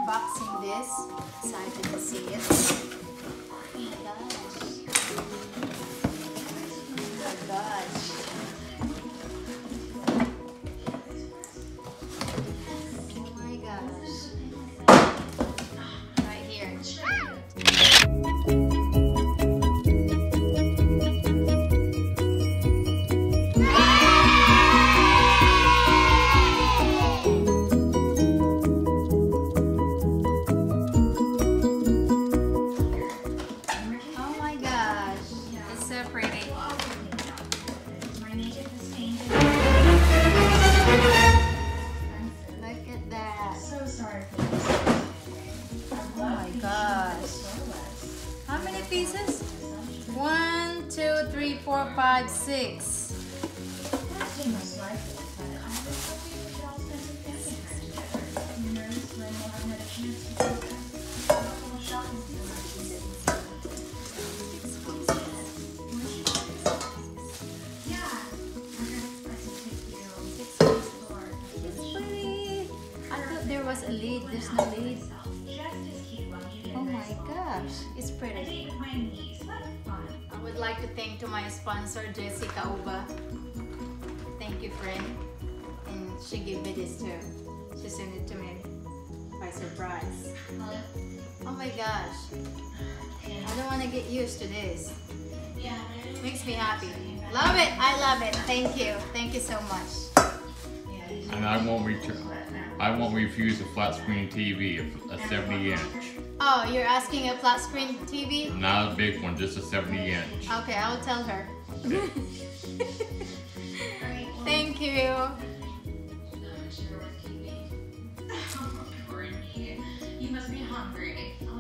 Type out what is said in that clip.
unboxing this. Excited to see it. Oh my gosh. Oh my gosh. Oh my gosh. Right here. How many pieces? 1, 2, 3, 4, 5, 6. I thought there was a lid. There's no lid. Oh my gosh, it's pretty. I would like to thank to my sponsor, Jesi Cauba. Thank you, friend. And she gave me this too. She sent it to me by surprise. Oh my gosh. I don't want to get used to this. Makes me happy. Love it. I love it. Thank you. Thank you so much. And I won't refuse a flat screen TV, a 70 inch. Oh, you're asking a flat screen TV? Not a big one, just a 70 inch. Okay, I'll tell her. Okay. Thank you. You must be hungry.